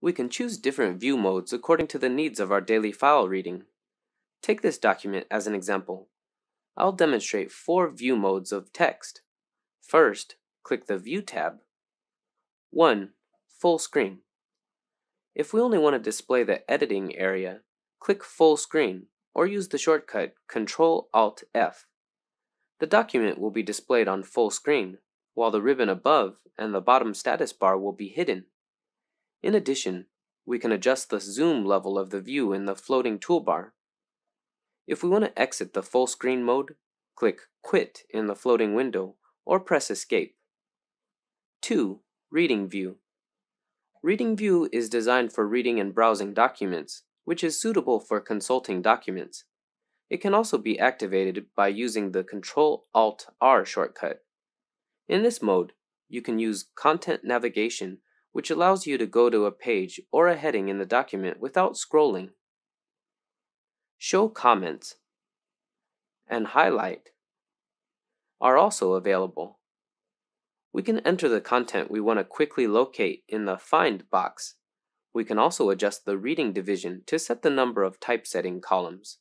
We can choose different view modes according to the needs of our daily file reading. Take this document as an example. I'll demonstrate 4 view modes of text. First, click the View tab. 1. Full screen. If we only want to display the editing area, click Full Screen or use the shortcut Ctrl-Alt-F. The document will be displayed on full screen, while the ribbon above and the bottom status bar will be hidden. In addition, we can adjust the zoom level of the view in the floating toolbar. If we want to exit the full screen mode, click Quit in the floating window or press Escape. 2. Reading View. Reading View is designed for reading and browsing documents, which is suitable for consulting documents. It can also be activated by using the Ctrl-Alt-R shortcut. In this mode, you can use Content Navigation, which allows you to go to a page or a heading in the document without scrolling. Show Comments and Highlight are also available. We can enter the content we want to quickly locate in the Find box. We can also adjust the reading division to set the number of typesetting columns.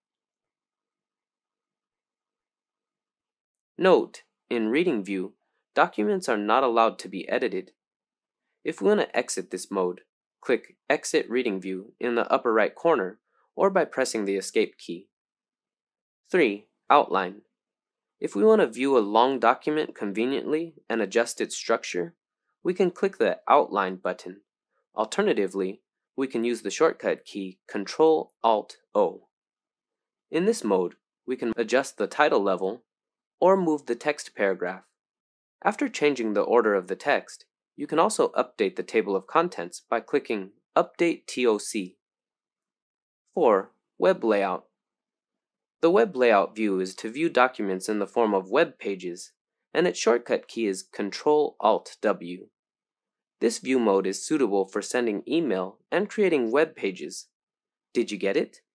Note, in Reading View, documents are not allowed to be edited. If we want to exit this mode, click Exit Reading View in the upper right corner or by pressing the Escape key. 3. Outline. If we want to view a long document conveniently and adjust its structure, we can click the Outline button. Alternatively, we can use the shortcut key Ctrl-Alt-O. In this mode, we can adjust the title level or move the text paragraph. After changing the order of the text, you can also update the table of contents by clicking Update TOC. 4. Web Layout. The Web Layout view is to view documents in the form of web pages, and its shortcut key is Ctrl-Alt-W. This view mode is suitable for sending email and creating web pages. Did you get it?